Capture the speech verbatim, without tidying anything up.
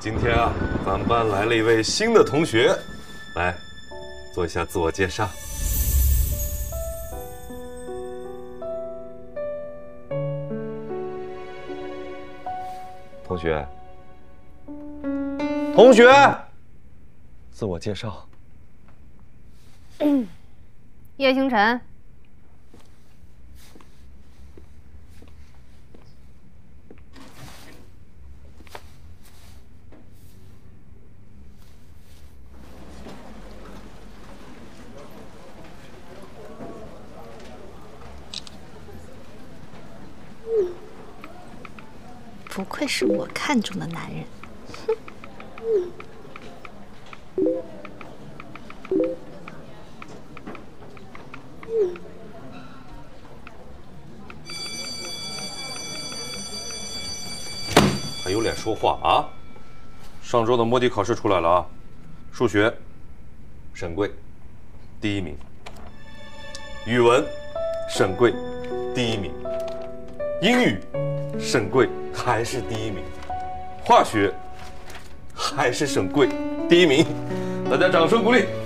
今天啊，咱们班来了一位新的同学，来做一下自我介绍。同学，同学，自我介绍。 嗯，叶星辰。 不愧是我看中的男人。 还有脸说话啊！上周的摸底考试出来了啊，数学，沈贵，第一名；语文，沈贵，第一名；英语，沈贵还是第一名；化学，还是沈贵第一名。大家掌声鼓励。